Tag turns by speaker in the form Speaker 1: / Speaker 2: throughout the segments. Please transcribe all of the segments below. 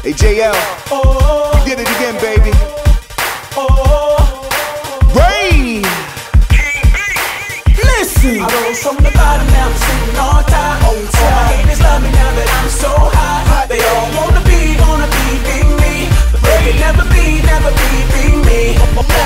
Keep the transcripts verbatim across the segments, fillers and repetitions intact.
Speaker 1: Hey J L, we did it again, baby. Rain! Listen!
Speaker 2: I rose from the bottom, now I'm sitting on top. All my haters love me now that I'm so hot. They all wanna be, wanna be, be me, but they can never be, never be, be me.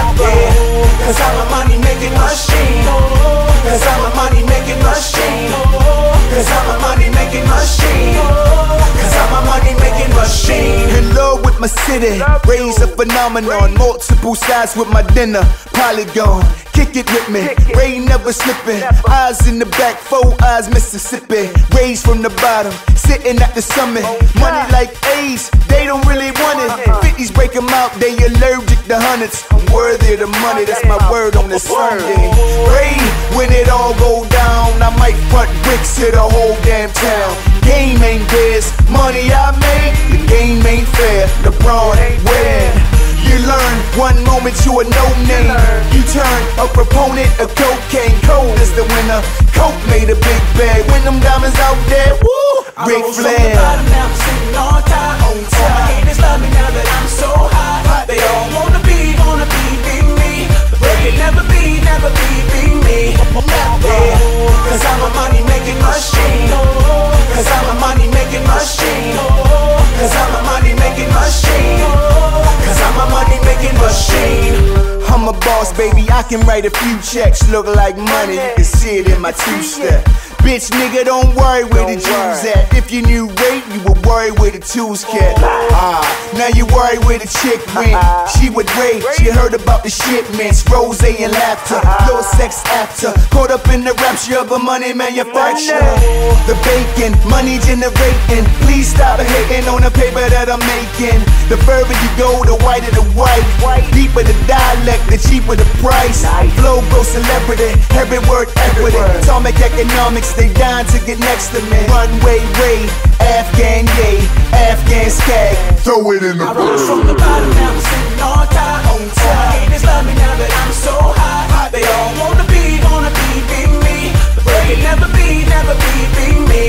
Speaker 2: Yeah, cause I'm a money making machine. Cause I'm a money making machine. Cause I'm a money making machine. Cause I'm a money making machine.
Speaker 1: In love with my city, raise a phenomenon. Multiple sides with my dinner, Polygon. Kick it with me, rain never slipping. Eyes in the back, four eyes Mississippi. Raised from the bottom, sitting at the summit. Money like A's, they don't really want it. Fifties break them out, they allergic to hundreds. I'm worthy of the money, that's my word on this Sunday. Rain, when it all go down, I might front bricks to the whole damn town. Game ain't theirs, money I made, the game ain't fair. LeBron ain't win. You learn, one moment you a no-name. You turn a proponent of cocaine. Cold is the winner. Coke made a big bag. When them diamonds out there, woo, Ric Flair.
Speaker 2: Now I'm sitting on top. All my haters love me now that I'm so hot. They all wanna be, wanna be, be me, but they can never be, never be, be me. Yeah, cause I'm a money making machine. Cause I'm a money making machine. Cause I'm a money making machine. Cause I'm a money making machine.
Speaker 1: I'm a boss, baby, I can write a few checks. Look like money, you can see it in my two-step. Bitch, nigga, don't worry where the Jews at. If you knew rate, you would worry where the twos kept. Ah, now you worry where the chick went. She would rate, she heard about the shipments. Rose and laughter, little sex after. Caught up in the rapture of a money manufacturer. The bacon, money generating. Please stop hating on the paper that I'm making. The further you go, the whiter the white. Deeper the dialect, the cheaper the price. Flow go celebrity, every word equity. Atomic economics, they dying to get next to me. Runway way, Afghan yay, Afghan skag. Throw it in the
Speaker 2: I rose from the bottom, now I'm sitting on top. All my haters love me now that I'm so hot. They all wanna be, wanna be, be me, but they can never be, never be, be me.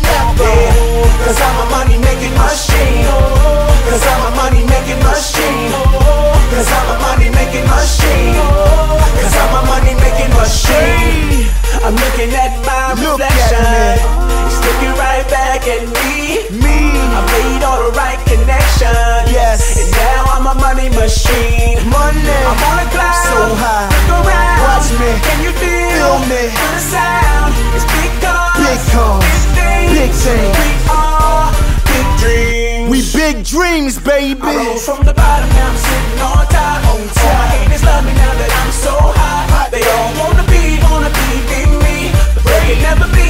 Speaker 2: Yeah, cause I'm a money making machine. Cause I'm a money making machine. Cause I'm a money making machine. Cause I'm a money making machine. I'm looking at my
Speaker 1: Look
Speaker 2: reflection.
Speaker 1: at
Speaker 2: It's looking right back at me.
Speaker 1: Me,
Speaker 2: I made all the right connections.
Speaker 1: Yes.
Speaker 2: And now I'm a money machine.
Speaker 1: money,
Speaker 2: I'm on a cloud.
Speaker 1: so high.
Speaker 2: Look around.
Speaker 1: Watch me.
Speaker 2: Can you feel,
Speaker 1: Feel me.
Speaker 2: feel the sound? It's big cars.
Speaker 1: Big cars.
Speaker 2: Big things.
Speaker 1: Big things.
Speaker 2: We are big dreams.
Speaker 1: We big dreams, baby.
Speaker 2: I rose from the bottom, now I'm sitting on top. All my haters love me now that I'm so hot. They all wanna be, wanna be, be me, but they can never be.